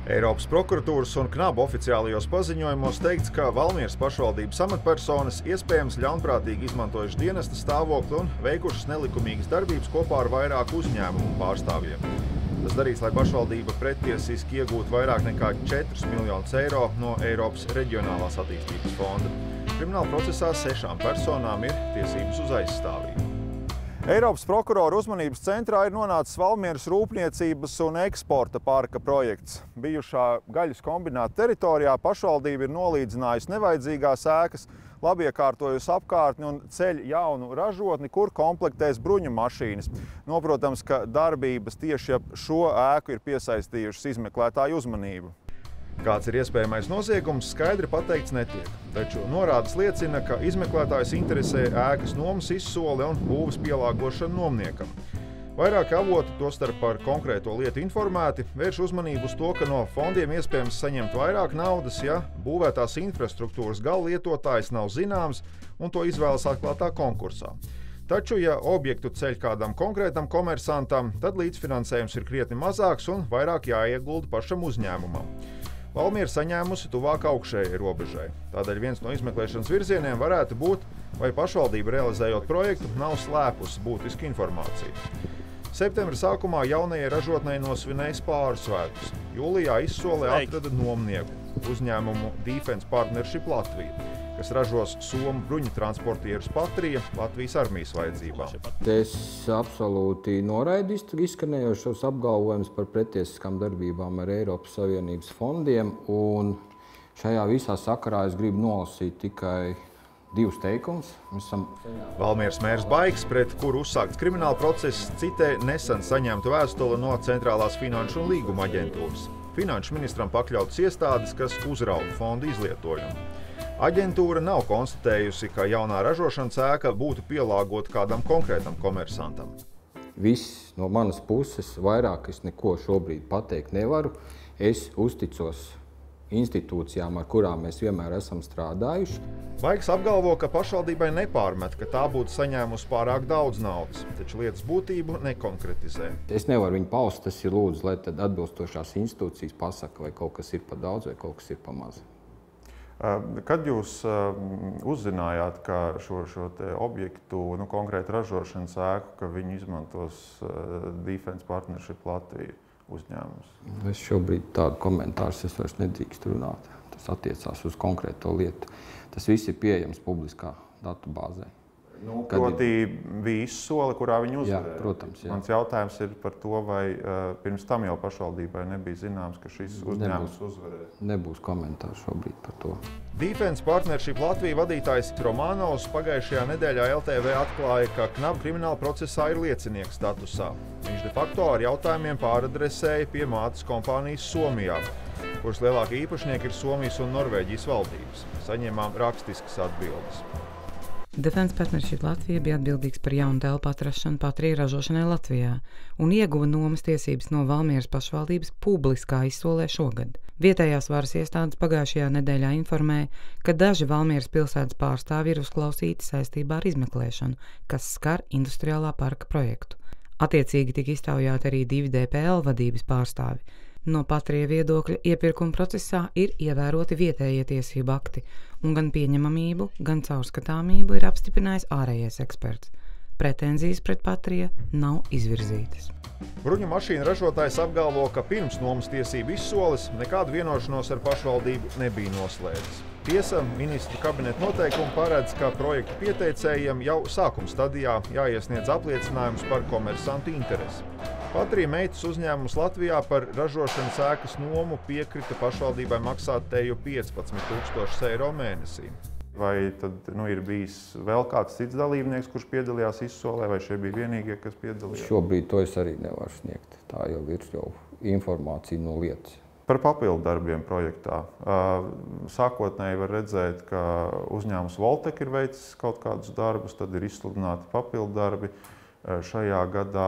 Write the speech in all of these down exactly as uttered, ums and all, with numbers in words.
Eiropas prokuratūras un Knabu oficiālajos paziņojumos teikts, ka Valmieras pašvaldības amatpersonas iespējams ļaunprātīgi izmantojuši dienesta stāvokli un veikušas nelikumīgas darbības kopā ar vairāku uzņēmumu pārstāvjiem. Tas darīts, lai pašvaldība prettiesiski iegūtu vairāk nekā četrus miljonus eiro no Eiropas reģionālās attīstības fonda. Krimināla procesā sešām personām ir tiesības uz aizstāvību. Eiropas prokurora uzmanības centrā ir nonācis Valmieras rūpniecības un eksporta parka projekts. Bijušā gaļas kombināta teritorijā pašvaldība ir nolīdzinājusi nevajadzīgās ēkas, labiekārtojusi apkārtni un ceļ jaunu ražotni, kur komplektēs bruņu mašīnas. Noprotams, ka darbības tieši ap šo ēku ir piesaistījušas izmeklētāju uzmanību. Kāds ir iespējamais noziegums, skaidri pateikts netiek. Taču norādes liecina, ka izmeklētājs interesē ēkas nomas izsole un būves pielāgošana nomniekam. Vairāki avoti, tostarp par konkrēto lietu informēti, vērš uzmanību uz to, ka no fondiem iespējams saņemt vairāk naudas, ja būvētās infrastruktūras gala lietotājs nav zināms un to izvēlas atklātā konkursā. Taču, ja objektu ceļ kādam konkrētam komersantam, tad līdzfinansējums ir krietni mazāks un vairāk jāiegulda pašam uzņēmumam. Valmiera saņēmusi tuvāk augšējai robežai. Tādēļ viens no izmeklēšanas virzieniem varētu būt, vai pašvaldība realizējot projektu nav slēpusi būtisku informāciju. Septembra sākumā jaunajai ražotnei nosvinēja Pārsvētkus. Jūlijā izsolē atrada nomnieku uzņēmumu Defense Partnership Latvija, kas ražos somu bruņu transportierus Patrija Latvijas armijas vajadzībām. Es absolūti noraidu izskanējošos apgalvojumus par pretiesiskām darbībām ar Eiropas Savienības fondiem, un šajā visā sakarā es gribu nolasīt tikai divus teikumus. Esam... Valmieras mērs Baigs, pret kuru uzsākts krimināla process, citē nesen saņemtu vēstuli no Centrālās finanšu un līguma aģentūras. Finanšu ministram pakļautas iestādes, kas uzrauga fondu izlietojumu. Aģentūra nav konstatējusi, ka jaunā ražošanas ēka būtu pielāgota kādam konkrētam komersantam. Viss no manas puses, vairāk es neko šobrīd pateikt nevaru. Es uzticos institūcijām, ar kurām mēs vienmēr esam strādājuši. Baigs apgalvo, ka pašvaldībai nepārmet, ka tā būtu saņēmusi pārāk daudz naudas, taču lietas būtību nekonkretizē. Es nevaru viņu paust, tas ir lūdzu, lai tad atbilstošās institūcijas pasaka, vai kaut kas ir pa daudz, vai kaut kas ir pa maz. Kad jūs uzzinājāt, ka šo, šo te objektu, nu, konkrēti ražošanas ēku, ka viņi izmantos Defense Partnership Latvija uzņēmums? Es šobrīd tādu komentārus es vairs nedrīkst runāt. Tas attiecās uz konkrēto lietu. Tas viss ir pieejams publiskā datubāzē. Nu, proti ir... bija izsole, kurā viņi uzvarēja. Jā, protams, jā. Mans jautājums ir par to, vai uh, pirms tam jau pašvaldībai nebija zināms, ka šis uzņēmums uzvarēs. Nebūs komentāru šobrīd par to. Defense Partnership Latvija vadītājs Romanovs pagaidšajā nedēļā L T V atklāja, ka Knabu krimināla procesā ir liecinieka statusā. Viņš de facto ar jautājumiem pāradresēja pie mātes kompānijas Somijā, kuras lielākie īpašnieki ir Somijas un Norvēģijas valdības. Saņēmām rakstiskas atbildes. Defense Partnership Latvija bija atbildīgs par jaunu telpu atrašanu Patrija ražošanai Latvijā un ieguva nomas tiesības no Valmieras pašvaldības publiskā izsolē šogad. Vietējās varas iestādes pagājušajā nedēļā informēja, ka daži Valmieras pilsētas pārstāvji ir uzklausīti saistībā ar izmeklēšanu, kas skar industriālā parka projektu. Attiecīgi tika iztaujāti arī divi D P L vadības pārstāvi. No Patrija viedokļa iepirkuma procesā ir ievēroti vietējie tiesību akti, un gan pieņemamību, gan caurskatāmību ir apstiprinājis ārējais eksperts. Pretenzijas pret Patrija nav izvirzītas. Bruņu mašīnu ražotājs apgalvo, ka pirms nomas tiesību izsoles nekādu vienošanos ar pašvaldību nebija noslēdzis. Tiesa, ministru kabineta noteikumi paredz, ka projektu pieteicējiem jau sākuma stadijā jāiesniedz apliecinājums par komersantu interesi. Patrija meitas uzņēmums Latvijā par ražošanas ēkas nomu piekrita pašvaldībai maksāt teju piecpadsmit tūkstošus eiro mēnesī. Vai tad nu, ir bijis vēl kāds cits dalībnieks, kurš piedalījās izsolē, vai šie bija vienīgie, kas piedalījās? Šobrīd to es arī nevaru sniegt. Tā jau ir jau informācija no lietas. Par papildu darbiem projektā. Sākotnēji var redzēt, ka uzņēmums Voltek ir veicis kaut kādus darbus, tad ir izsludināti papildu darbi. Šajā gadā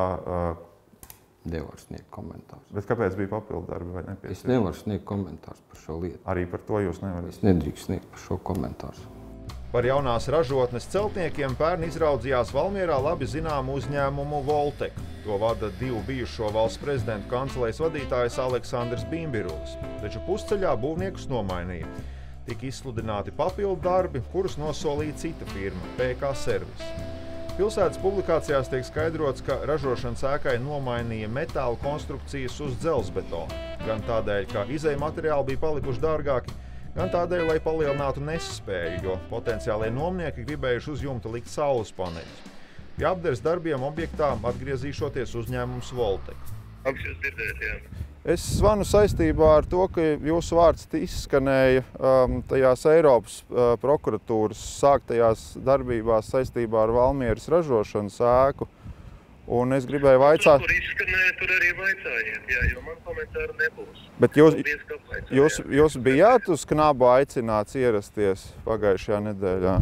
Nevaru sniegt komentārus. Bet kāpēc bija papildu darbi vai nepieciešams? Es nevaru sniegt komentārus par šo lietu. Arī par to jūs nevarat? Es nedrīkst sniegt par šo komentārus. Par jaunās ražotnes celtniekiem pērn izraudzījās Valmierā labi zināmu uzņēmumu Voltek. To vada divu bijušo valsts prezidentu kancelejas vadītājs Aleksandrs Bimbirulis. Taču pusceļā būvniekus nomainīja. Tika izsludināti papildu darbi, kurus nosolīja cita firma – P K Servis. Pilsētas publikācijās tiek skaidrots, ka ražošanas ēkai nomainīja metāla konstrukcijas uz dzelzbetonu. Gan tādēļ, ka izēja materiāli bija palikuši dārgāki, gan tādēļ, lai palielinātu nesspēju, jo potenciālie nomnieki gribējuši uz jumta likt saules paneļus. Pie apdares darbiem objektā atgriezīšoties uzņēmums Voltek. Es zvanu saistībā ar to, ka jūsu vārds izskanēja um, tajās Eiropas uh, prokuratūras sāktajās darbībās saistībā ar Valmieras ražošanas ēku. Un es gribēju vaicāt... Tur izskanēja, tur arī vaicājiet, jā, jo man komentāru nebūs. Bet jūs, jūs, jūs bijāt uz Knabu aicināts ierasties pagājušajā nedēļā?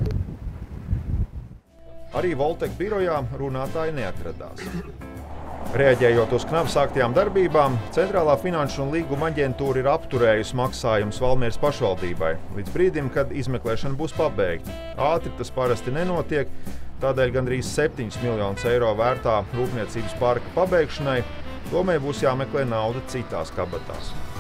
Arī Voltek birojā runātāji neatradās. Reaģējot uz Knabu sāktajām darbībām, Centrālā finanšu un līguma aģentūra ir apturējusi maksājumus Valmieras pašvaldībai, līdz brīdim, kad izmeklēšana būs pabeigta. Ātri tas parasti nenotiek, tādēļ gandrīz septiņus miljonus eiro vērtā rūpniecības parka pabeigšanai domē būs jāmeklē nauda citās kabatās.